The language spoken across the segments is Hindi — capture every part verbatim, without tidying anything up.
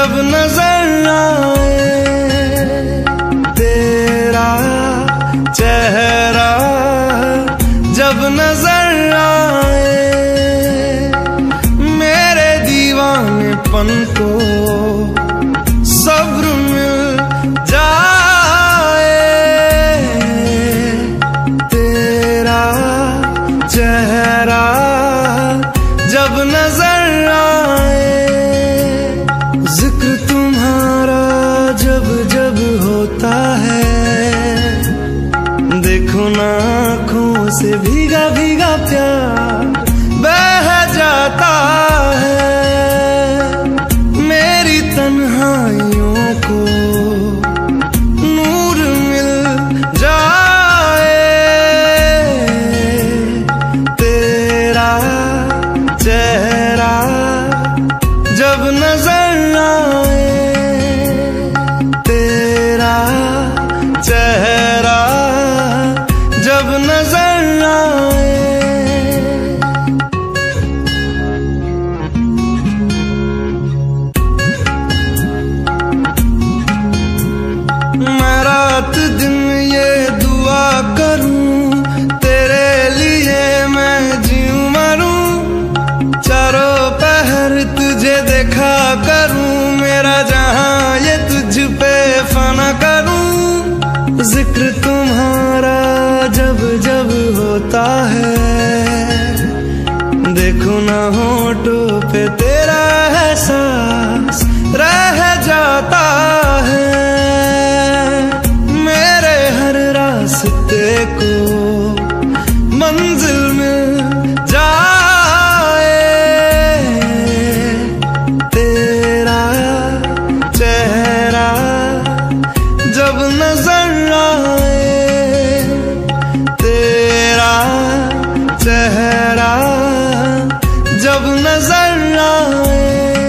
जब नजर आए तेरा चेहरा, जब नजर आए मेरे दीवानेपन को सब्र मिल जाए। तेरा चेहरा जब नजर आए, जिक्र तुम्हारा जब जब होता है, देखो ना आँखों से भीगा भीगा प्यार बह जाता है। मेरी तन्हाइयों को नूर मिल जाए। तेरा चेहरा जब नजर आए, तेरा चेहरा जब नजर आए। मैं रात दिन ये दुआ करूं तेरे लिए, मैं जीऊं मरूं, चारों पहर तुझे देखा करूं, मेरा जहां ये तुझ पे फना करूं। जिक्र तुम्हारा जब जब होता है, देखो ना होठों पे तेरा एहसास रह जाता है। मेरे हर रास्ते को मंजिल मिल जाए। तेरा चेहरा जब नजर आए, तेरा चेहरा जब नजर आए।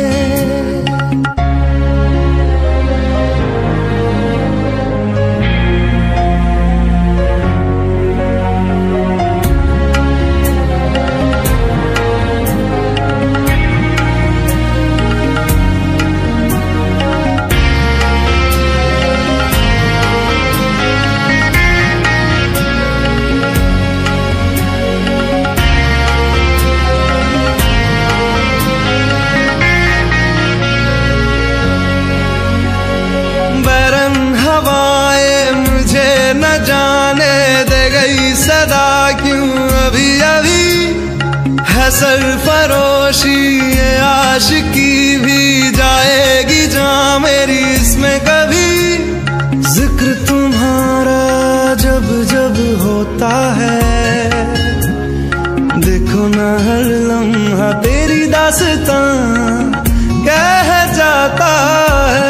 हवाएं मुझे न जाने दे गई सदा क्यों अभी अभी है सरफरोशी ये आशिकी भी जाएगी जहाँ मेरी इसमें कभी। जिक्र तुम्हारा जब जब होता है, देखो ना हर लम्हा तेरी दास्तां कह जाता है।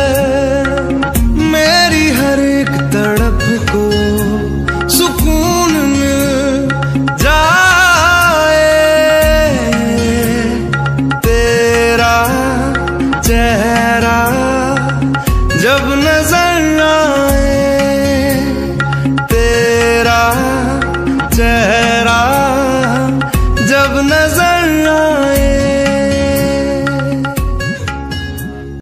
मेरी हर एक तड़प को सुकून मिल जाए। तेरा चेहरा जब नजर आए,